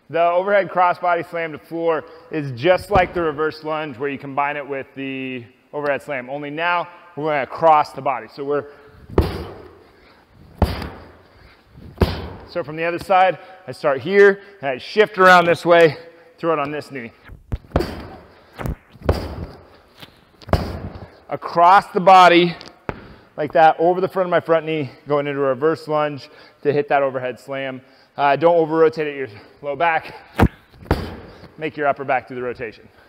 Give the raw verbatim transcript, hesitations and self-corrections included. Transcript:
The overhead crossbody slam to floor is just like the reverse lunge where you combine it with the overhead slam, only now we're going to cross the body. So we're, so from the other side, I start here and I shift around this way, throw it on this knee. Across the body like that, over the front of my front knee, going into a reverse lunge to hit that overhead slam. Uh, don't over rotate at your low back. Make your upper back do the rotation.